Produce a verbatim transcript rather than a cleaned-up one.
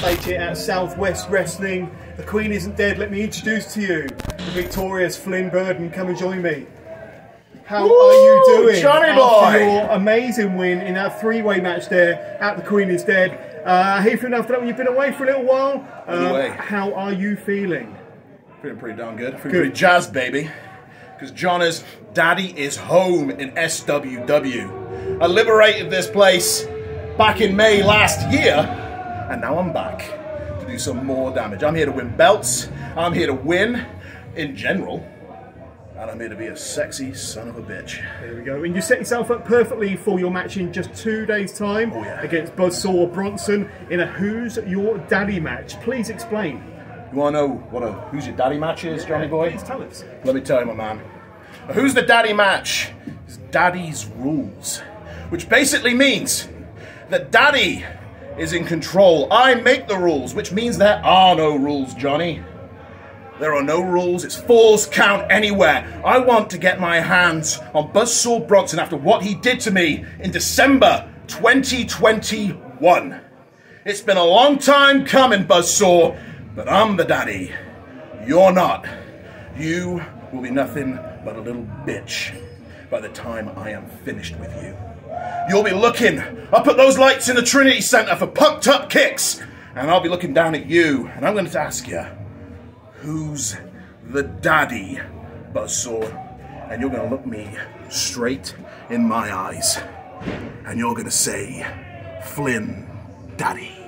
stage here at Southwest Wrestling. The Queen isn't dead. Let me introduce to you the victorious Flynn Burden. Come and join me. How Woo, are you doing? Johnny boy! After your amazing win in that three-way match there at The Queen is Dead. Uh, hey Flynn, after that, you've been away for a little while. Um, away. How are you feeling? Feeling pretty darn good. Feeling Good. pretty jazzed, baby. Because John's daddy is home in S W W. I liberated this place back in May last year, and now I'm back to do some more damage. I'm here to win belts. I'm here to win in general. And I'm here to be a sexy son of a bitch. There we go. And you set yourself up perfectly for your match in just two days' time oh, yeah. against Buzzsaw Bronson in a Who's Your Daddy match. Please explain. You want to know what a Who's Your Daddy match is, Johnny boy? Please tell us. Let me tell you, my man. A Who's the Daddy match is Daddy's rules, which basically means that Daddy is in control. I make the rules, which means there are no rules, Johnny. There are no rules. It's falls count anywhere. I want to get my hands on Buzzsaw Bronson after what he did to me in December twenty twenty-one. It's been a long time coming, Buzzsaw, but I'm the daddy. You're not. You will be nothing but a little bitch by the time I am finished with you. You'll be looking up at those lights in the Trinity Center for pumped up kicks, and I'll be looking down at you, and I'm going to ask you, who's the daddy, Buzzsaw? And you're going to look me straight in my eyes, and you're going to say, Flynn Daddy.